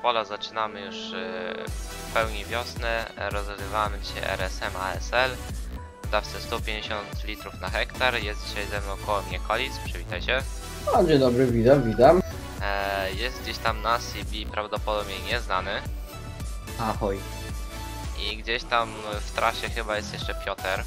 pola zaczynamy już w pełni wiosnę. Rozgrywamy dzisiaj RSM ASL w dawce 150 litrów na hektar. Jest dzisiaj ze mną koło mnie Kolis, przywitaj się. O, dzień dobry, witam. Jest gdzieś tam na CB prawdopodobnie nieznany. Ahoj. I gdzieś tam w trasie chyba jest jeszcze Piotr.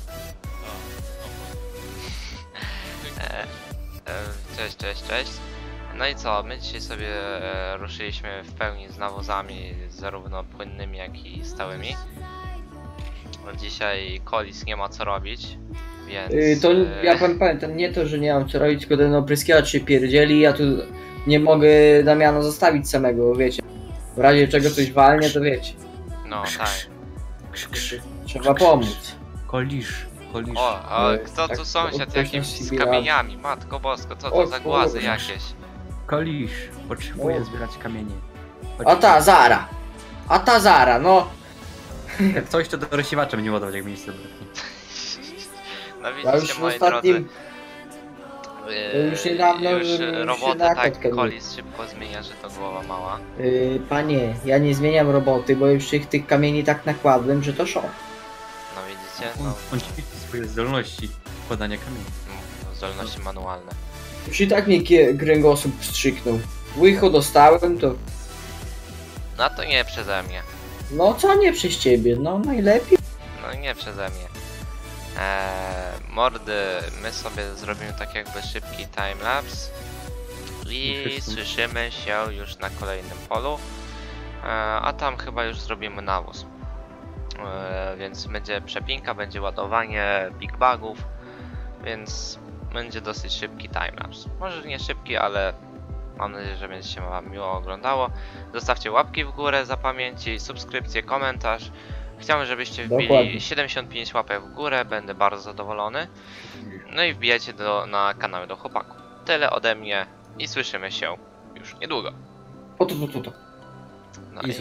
Cześć. No i co, my dzisiaj sobie ruszyliśmy w pełni z nawozami, zarówno płynnymi, jak i stałymi. Dzisiaj Kolis nie ma co robić, więc... To ja pamiętam, nie to, że nie mam co robić, tylko ten opryskiwacz się pierdzieli, ja tu nie mogę Damiana zostawić samego, wiecie. W razie czego coś walnie, to wiecie. No, tak. Trzeba pomóc. Kolisz. O, a kto tak, tu sąsiad ktoś jakimś nas z zbiera. kamieniami? Matko bosko, co to O, za głazy kurwa. jakieś? Kolisz. Potrzebuję O. zbierać kamienie. A ta Zara, no. Jak coś to do rozsiewacza będzie ładować, jak miejsce braknie. No Ja już widzicie, w moi ostatnim... drodzy, już niedawno już się robotę na tak kotkę Kolis szybko zmienia, że to głowa mała. Panie, ja nie zmieniam roboty, bo już tych kamieni tak nakładłem, że to szok. No widzicie, no, On ćwiczy swoje zdolności wkładania kamieni. zdolności manualne. Już i tak mnie kręgosłup wstrzyknął. Łycho dostałem, to... No to nie przeze mnie. No co nie przez ciebie, no najlepiej. No nie przeze mnie. Mordy, my sobie zrobimy tak jakby szybki timelapse i słyszymy się już na kolejnym polu, a tam chyba już zrobimy nawóz, więc będzie przepinka, będzie ładowanie big bagów, więc będzie dosyć szybki timelapse. Może nie szybki, ale mam nadzieję, że będzie się wam miło oglądało. Zostawcie łapki w górę za pamięci, subskrypcję, komentarz. Chciałbym, żebyście wbili Dokładnie. 75 łapek w górę, będę bardzo zadowolony. No i wbijajcie na kanały do chłopaków. Tyle ode mnie i słyszymy się już niedługo. O to. No I i...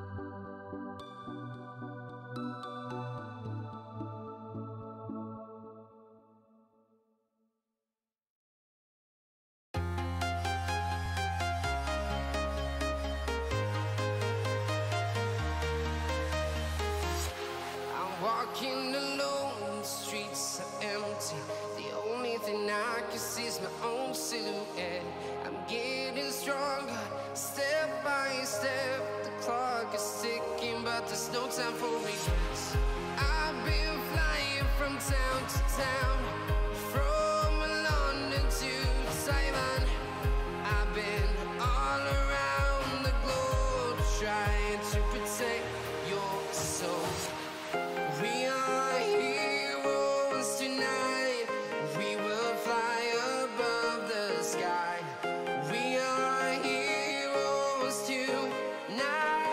I'm walking alone, the streets are empty. The only thing I can see is my own silhouette. I'm getting stronger, step by step. The clock is ticking, but there's no time for regrets. I've been flying from town to town, from London to Taiwan. I've been all around the globe trying to protect your soul. We are heroes tonight. We will fly above the sky. We are heroes tonight.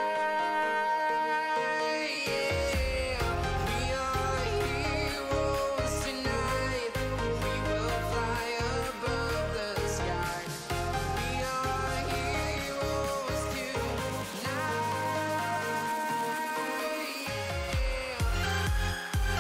Yeah. We are heroes tonight. We will fly above the sky. We are heroes tonight. Yeah.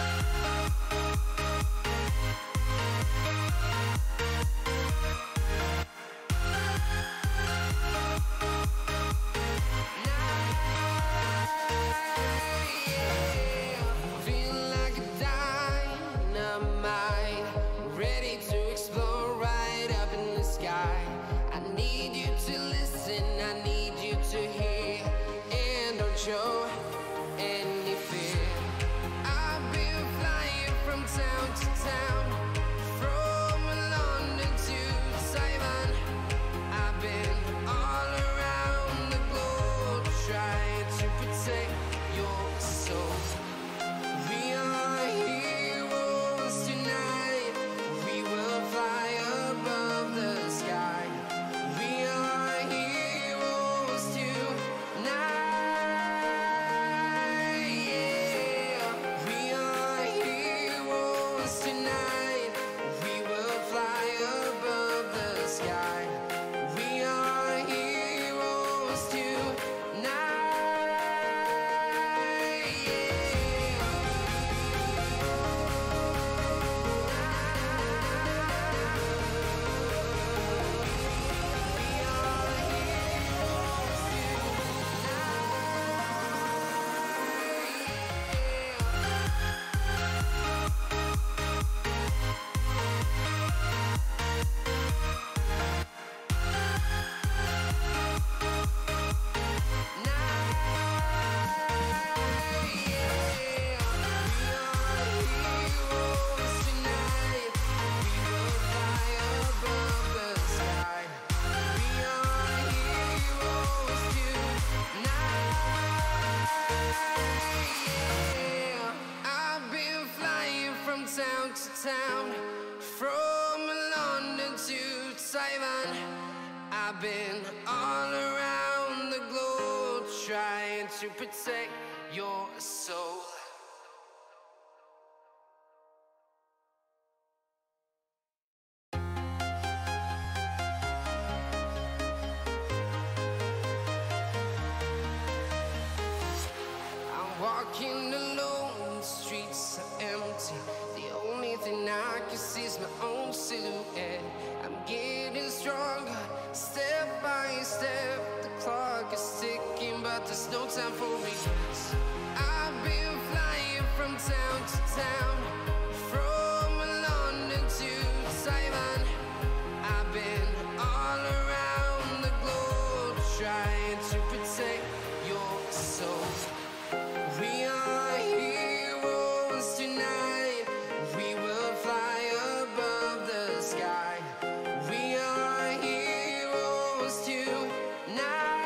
Feeling like a dynamite, ready to explode right up in the sky. I need you to listen, I need you to hear, and don't show any fear. I've been flying from town to town, from London to Taiwan. I've been all around the globe trying to protect your soul. We are heroes tonight. We will fly above the sky. We are heroes tonight. Yeah. We are heroes tonight. We will fly above the sky. We are heroes tonight. Yeah. Yeah, I've been flying from town to town, from London to Taiwan. I've been all around the globe trying to protect your soul. I'm walking alone, the streets are empty. The only thing I can see is my own silhouette. I'm getting stronger, step by step. The clock is ticking, but there's no time for regrets. I've been flying from town to town, from London to Taiwan. I've been all around the globe trying to protect your soul. We are heroes tonight. We will fly above the sky. We are heroes tonight.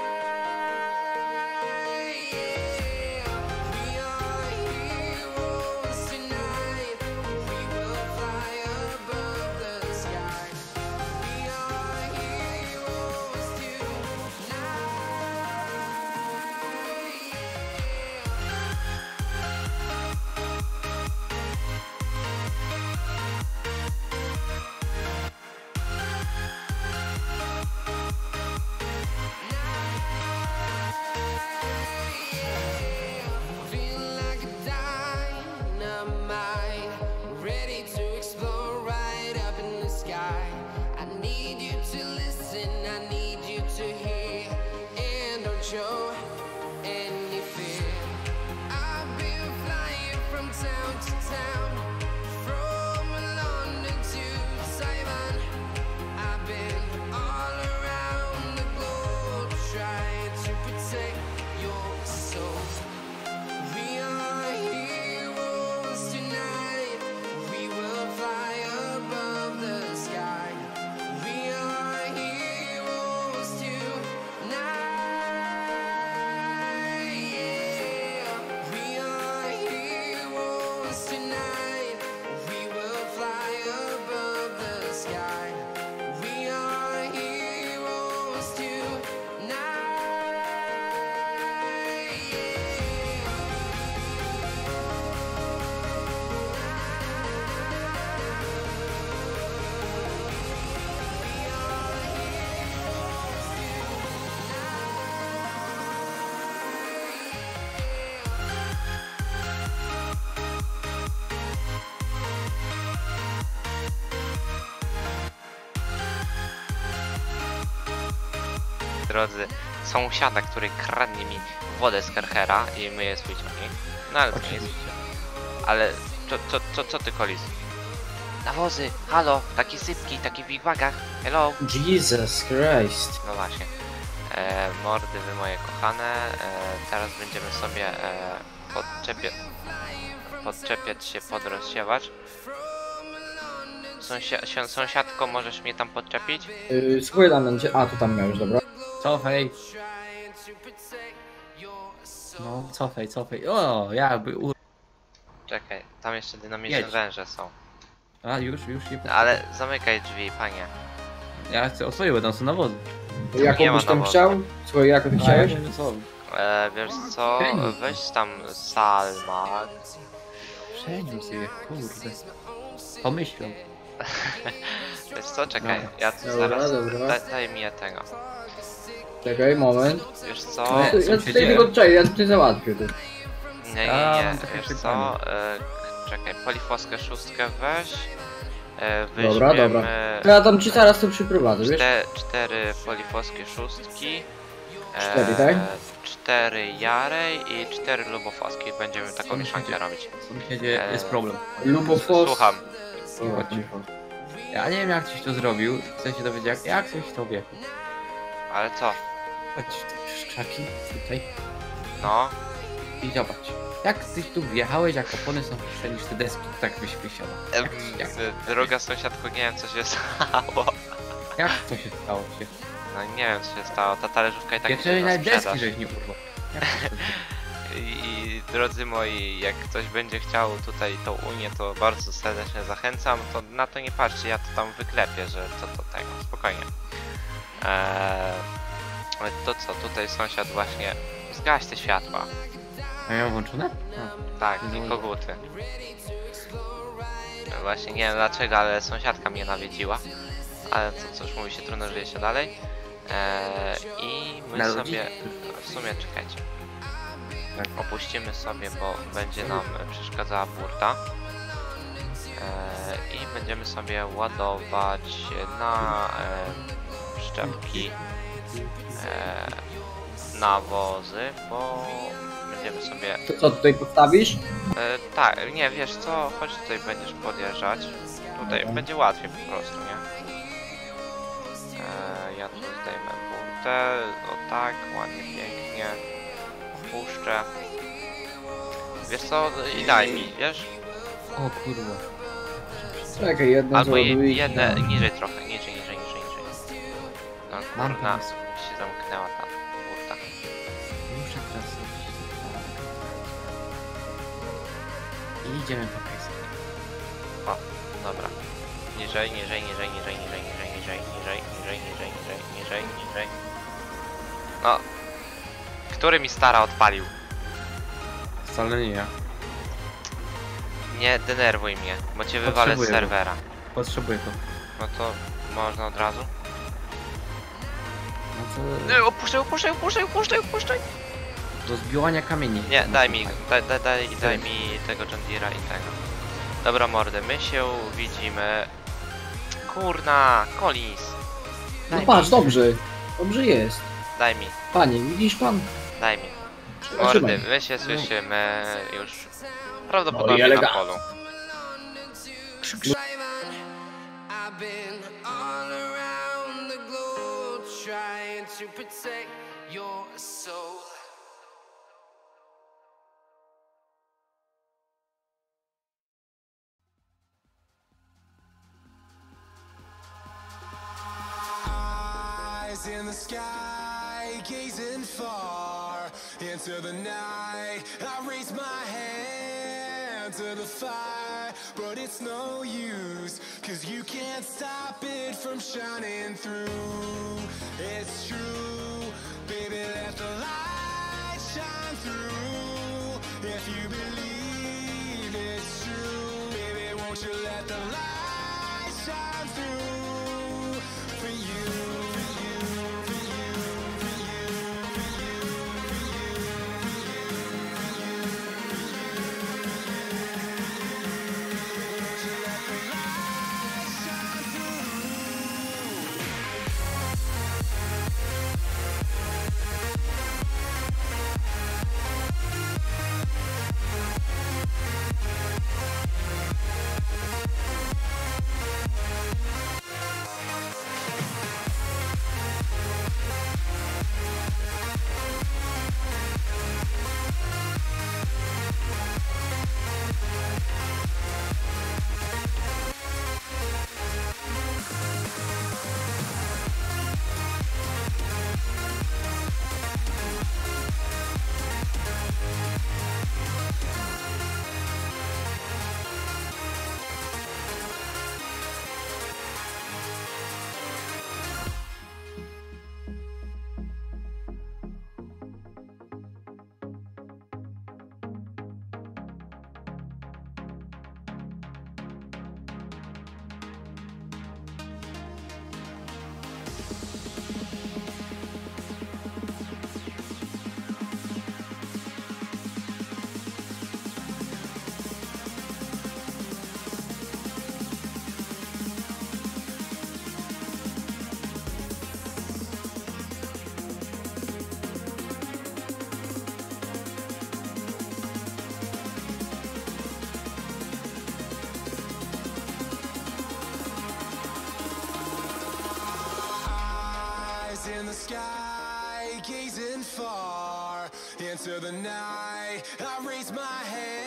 Yeah. We are heroes tonight. We will fly above the sky. We are heroes tonight. Feel like a dynamite, ready to explode right up in the sky. I need you to listen, I need you to hear, and don't show any fear. I've been flying from town to town, from London to Taiwan. I've been all around the globe trying to protect your soul. We are heroes tonight. We will fly above the sky. We are heroes tonight. Yeah. We are heroes tonight. We will fly above the sky. We are heroes Drodzy, sąsiada, który kradnie mi wodę z Kerchera i myje swój ciągnik. No ale to nie jest. Ale co ty, Kolis? Nawozy, halo, takie sypki, takie w wigwagach, hello. Jesus Christ. No właśnie. Mordy wy moje kochane, teraz będziemy sobie podczepiać się pod rozsiewacz. Sąsiadko, możesz mnie tam podczepić? Słuchaj, tam będzie. A, tu tam miałeś, dobra. Cofaj. No, cofaj. O, jakby Czekaj, tam jeszcze dynamiczne Jedź. węże są. A, już nie. Ale zamykaj drzwi, panie. Ja chcę oswoić, bo tam są nawozy. Jaką nie ma byś tam nawozu. chciał? Słuchaj, jaką ty chciałeś? No co? Wiesz co, Feniks. weź tam Salma. Przeniósł sobie, kurde. Pomyślał. Wiesz co, czekaj, Dobra. ja tu Dobra, zaraz, dobra. daj mi tego. Czekaj, moment. Wiesz co, No, Ja co się tutaj dzieje? tylko czekaj, ja tutaj załatwię. Ty. nie, Ja mam takie wiesz pytanie. co, czekaj, polifoskę szóstkę weź. Dobra, dobra. Ja tam ci zaraz to przyprowadzę, wiesz? 4 polifoskie szóstki. 4, tak? 4 jarej i 4 lubofoski. Będziemy taką mieszankę robić. Sąsiedzie, jest problem. Lubofos. Słucham. Dobra, cicho. Ja nie wiem jak coś to zrobił. Chcę się dowiedzieć jak coś to wie. Ale co? Chodź, tu krzaki, tutaj. No, I zobacz. Jak ty tu wjechałeś, jak opony są wyższe niż te deski, tak byś wysiadał. droga sąsiadko, nie wiem co się stało. Jak to się stało się? No nie wiem co się stało, ta talerzówka i tak Jeszcze się na na deski sprzedaż. żeś nie urwał. Jak to się I drodzy moi, jak ktoś będzie chciał tutaj tą Unię, to bardzo serdecznie zachęcam. To na to nie patrzcie, ja to tam wyklepię, że to tego, spokojnie. Ale to co, tutaj sąsiad właśnie... Zgaś te światła. A miał włączone? Tak, i koguty. Właśnie nie wiem dlaczego, ale sąsiadka mnie nawiedziła. Ale to cóż, mówi się, trudno żyje się dalej. I my sobie... W sumie czekajcie. Opuścimy sobie, bo będzie nam przeszkadzała burta. I będziemy sobie ładować na szczepki nawozy, bo będziemy sobie... To co, tutaj postawisz? Tak, nie, wiesz co, chodź tutaj będziesz podjeżdżać. Tutaj będzie łatwiej po prostu, nie? Ja tu zdejmę burtę, o tak, ładnie, pięknie. Puszczę. Wiesz co, i daj mi, wiesz? O kurwa. Czekaj, jedno Albo zrobię. jedne, niżej trochę, niżej. No Mam kurna, pomysł. się zamknęła ta burta. Muszę teraz zrobić tak. I idziemy po piesek. O, dobra. Niżej. No. Który mi stara odpalił? Wcale nie ja. Nie denerwuj mnie, bo cię wywalę z Potrzebuję go. serwera. Potrzebuję to. No to można od razu? No to... Nie, opuszczaj! Do zbiłania kamieni. Nie, No, daj mi, słuchaj. daj mi tego John Deere'a i tego. Dobra mordy, my się widzimy. Kurna, Collins. No Daj patrz, mi, dobrze jest. daj mi, Panie, widzisz pan? daj mi. Trzymaj. Mordy, my się słyszymy już prawdopodobnie na polu. Drive on. I've been all around the globe trying to protect your soul. Eyes in the sky, gazing far into the night. I raise my hand to the fire, but it's no use, 'cause you can't stop it from shining through. It's true, baby, let the light shine through. If you believe it's true, baby, won't you let the light shine through for you. In the sky, gazing far into the night. I raise my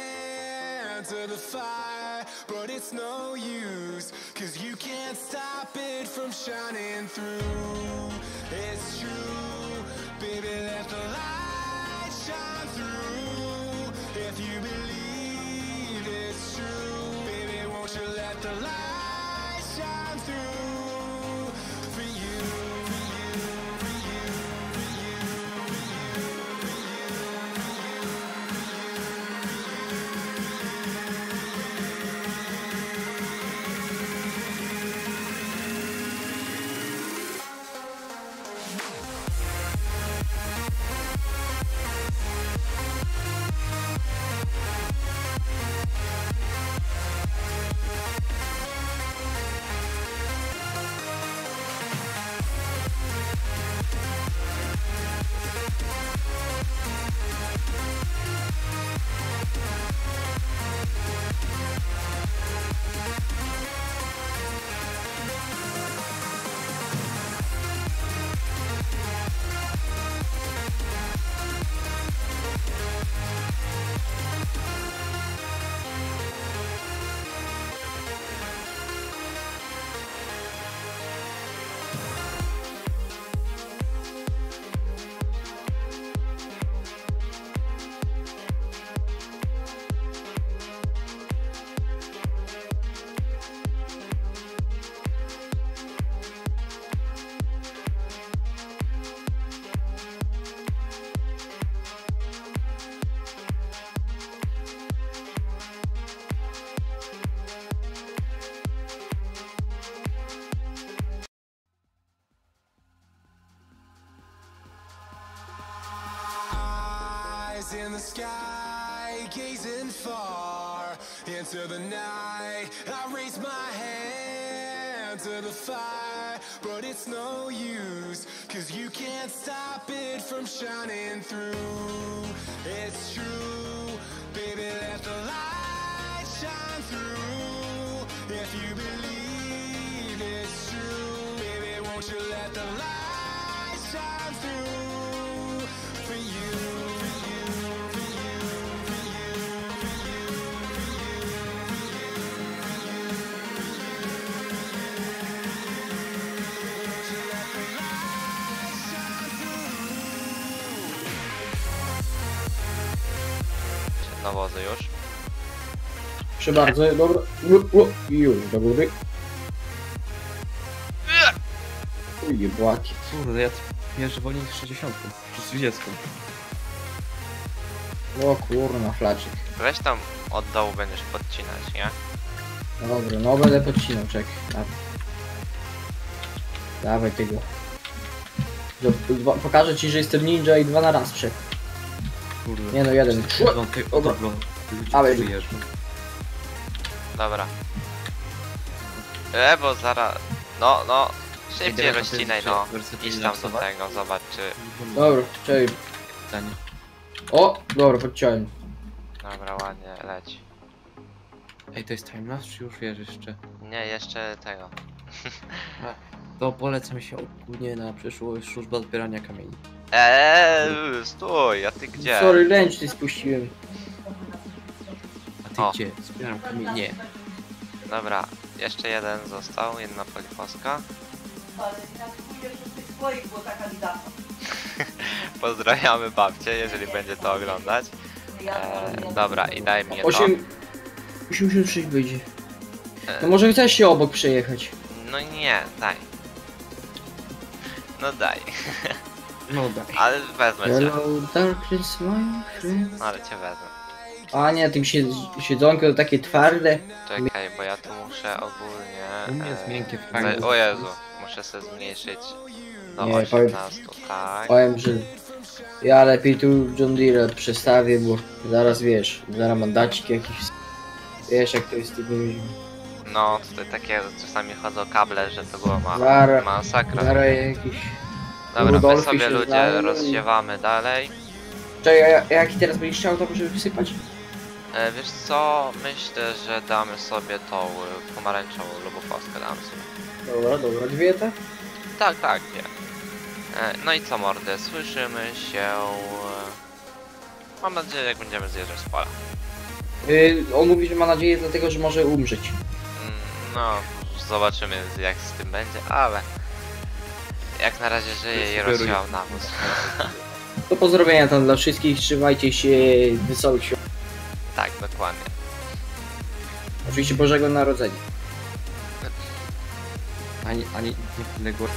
hand to the fire, but it's no use, 'cause you can't stop it from shining through. It's true, baby, let the light shine through. the light shine through for you, for you, for you, for you, for in the sky, gazing far into the night. I raise my hand to the fire, but it's no use, 'cause you can't stop it from shining through. It's true, baby, let the light shine through. If you believe it's true, baby, won't you let the light shine through for you. Nawozy już. Proszę bardzo, dobra. Już, do góry. Ujej, błaki. Kurde, ja jeżdżę wolniej niż 60, czy 30. O kurna, flaczek. Weź tam od dołu będziesz podcinać, nie? Dobra, no będę podcinał, czekaj. Dawaj tego. Pokażę ci, że jestem ninja i 2 na raz przed. Kurde. Nie no, jeden. Dobra. Ale- przyjeżdżą. Dobra. Bo zaraz... No, szybciej Idziemy na rozcinaj, ten no. werset Idź tam do relaksować. tego, zobacz czy... Dobra, czekaj. Pytanie. O, dobra, podciąłem. Dobra, ładnie, leć. Ej, to jest timelapse, czy już wiesz jeszcze? Nie, jeszcze tego. To polecam się ogólnie na przyszłość służba odbierania kamieni. Stój, a ty gdzie? Sorry, ręczny spuściłem. A ty O. gdzie? Zbieram kamienie. Nie. Dobra, jeszcze jeden został, jedna polifoska. Ale jak pójdziesz do tych swoich, bo taka mi da. Pozdrawiamy babcię, jeżeli będzie to oglądać. Dobra, i daj mi to. 86 będzie. No może chcesz się obok przejechać. No nie, daj. No daj. No daj. Ale wezmę cię. Hello darkness my friend. Ale cię wezmę. A nie, tym siedzonko to takie twarde. Czekaj, bo ja tu muszę ogólnie... U mnie jest miękkie za- fajne. O Jezu, muszę sobie zmniejszyć do Nie, 18, tak. Powiem, że ja lepiej tu John Deere przestawię, bo zaraz wiesz, zaraz mandacik jakiś. Wiesz jak to jest z tymi ludźmi. No, tutaj takie czasami chodzą kable, że to było masakra. Zaraz jakiś... Dobra, my Rudolfi sobie się ludzie znają. rozsiewamy dalej. Czekaj, jaki teraz będziesz chciał to, żeby wysypać? Wiesz co, myślę, że damy sobie tą pomarańczową lubofoskę, damy sobie. Dobra, dwie te? Tak, nie. No i co mordy, słyszymy się... Mam nadzieję, jak będziemy zjeżdżać z pola. On mówi, że ma nadzieję dlatego, że może umrzeć. No, zobaczymy jak z tym będzie, ale... Jak na razie żyje i rozsiał nawóz. To pozdrowienia tam dla wszystkich, trzymajcie się, wesołych świąt. Tak, dokładnie. Oczywiście Bożego Narodzenia. ani niepodległości.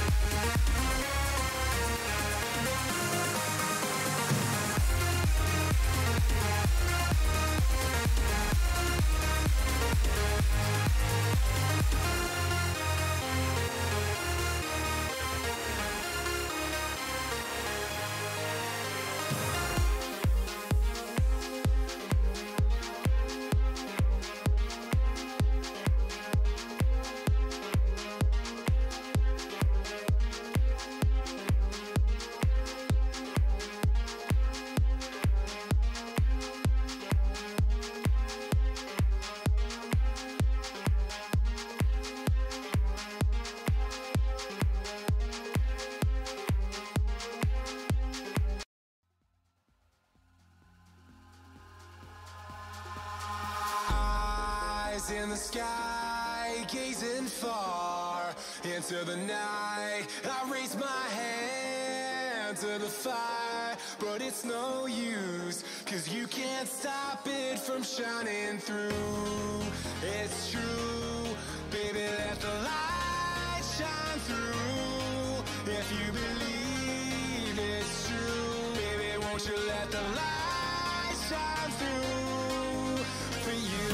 In the sky, gazing far into the night, I raise my hand to the fire, but it's no use, 'cause you can't stop it from shining through. It's true, baby, let the light shine through. If you believe it's true, baby, won't you let the light shine through for you.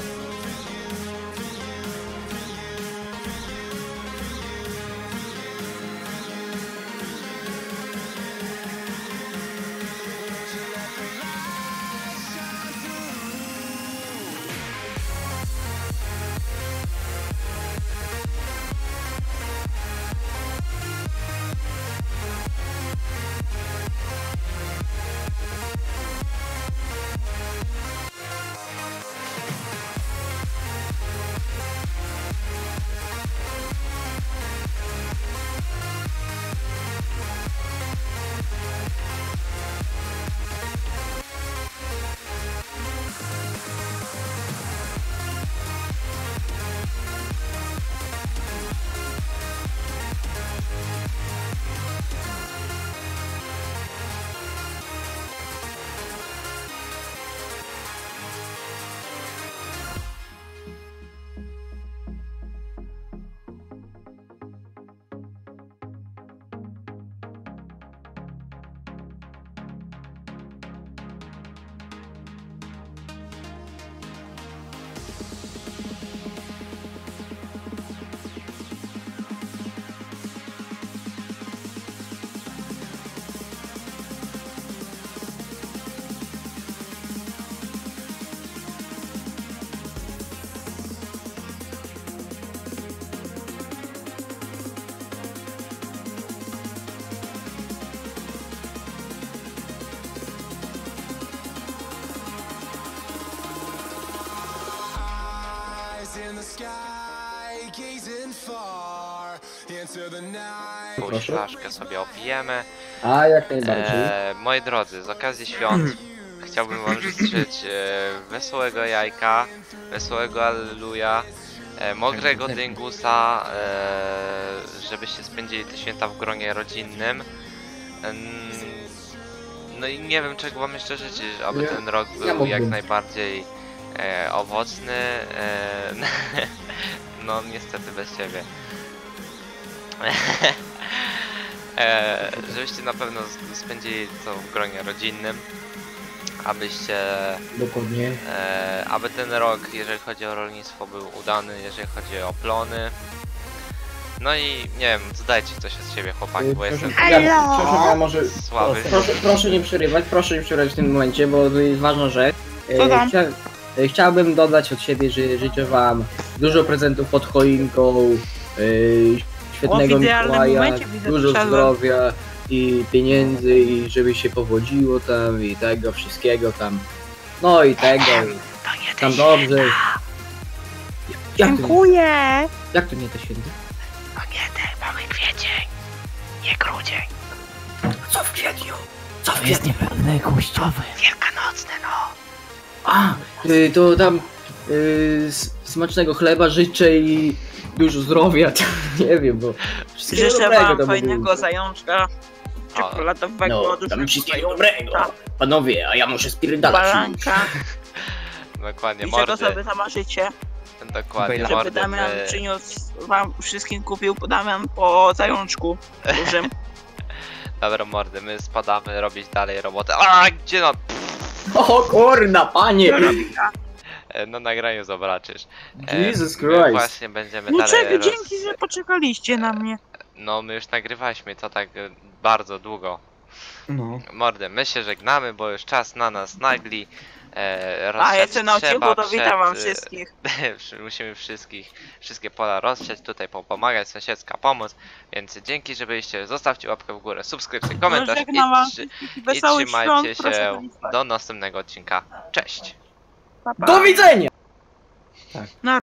In the sky, gazing far into the night. Jakąś flaszkę sobie opijemy. A jak najbardziej. Moi drodzy, z okazji świąt chciałbym wam życzyć wesołego jajka, wesołego alleluja, mokrego dyngusa, żebyście spędzili te święta w gronie rodzinnym. No i nie wiem, czego wam jeszcze życzyć, aby ten rok był jak najbardziej owocny. No niestety bez ciebie. Żebyście na pewno spędzili to w gronie rodzinnym, abyście Dokładnie. aby ten rok, jeżeli chodzi o rolnictwo, był udany, jeżeli chodzi o plony. No i nie wiem, dodajcie coś od siebie, chłopaki, bo jestem Przepraszam, ja może... słaby. Proszę nie przerywać w tym momencie, bo to jest ważna rzecz. Chciałbym dodać od siebie, że życzę wam dużo prezentów pod choinką, świetnego Mikołaja, dużo zdrowia i pieniędzy i żeby się powodziło tam i tego wszystkiego tam. No i tego. I tam dobrze. Dziękuję! Jak to nie te święty? Mamy kwiecień, nie grudzień. Co w kwietniu? Co w Jest niepewne kuściowe. Wielkanocne, no. A, to tam smacznego chleba życzę i dużo zdrowia, nie wiem, bo wszystkiego Życzę dobrego wam to fajnego zajączka, czekoladowego, no, dużo tam wszystkiego zajączka, dobrego, panowie, a ja muszę spierdalać. baranka Dokładnie, i czego mordy. sobie zamarzycie. Dokładnie, Żeby Żeby mordy, Damian my... przyniósł wam wszystkim kupił Damian po zajączku dużym. Dobra mordy, my spadamy robić dalej robotę. A gdzie no? O kurna, panie! Na nagraniu zobaczysz. Jesus My Christ. właśnie będziemy No dalej czekaj, dzięki, że poczekaliście na mnie. No my już nagrywaliśmy to tak bardzo długo. No. Mordy, my się żegnamy, bo już czas na nas nagli. A Rozsiać jestem na trzeba odcinku, to witam wam przed, wszystkich. Musimy wszystkie pola rozsiać, tutaj pomagać, sąsiedzka pomoc, więc dzięki, że byliście, zostawcie łapkę w górę, subskrypcję, komentarz Żegnam wam i wszystkich i wesołych trzymajcie świąt, proszę się do nich spać. do następnego odcinka. Cześć! Pa, pa. Do widzenia!